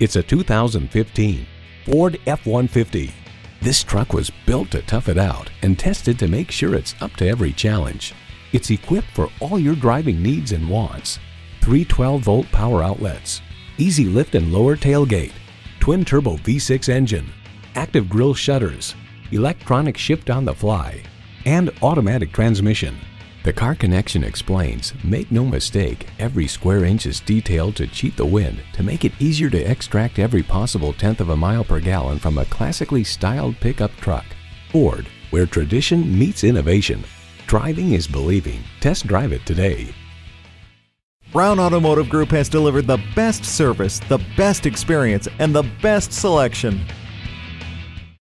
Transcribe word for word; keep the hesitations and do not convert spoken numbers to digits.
It's a two thousand fifteen Ford F one fifty. This truck was built to tough it out and tested to make sure it's up to every challenge. It's equipped for all your driving needs and wants. Three twelve volt power outlets, easy lift and lower tailgate, twin turbo V six engine, active grille shutters, electronic shift on the fly, and automatic transmission. The Car Connection explains, make no mistake, every square inch is detailed to cheat the wind to make it easier to extract every possible tenth of a mile per gallon from a classically styled pickup truck. Ford, where tradition meets innovation. Driving is believing. Test drive it today. Brown Automotive Group has delivered the best service, the best experience, and the best selection.